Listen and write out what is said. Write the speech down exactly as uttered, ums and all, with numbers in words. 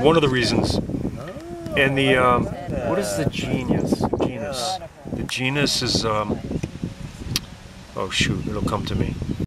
one of the reasons. And the, um, what is the genius? Genus. The genus is, um, oh shoot, it'll come to me.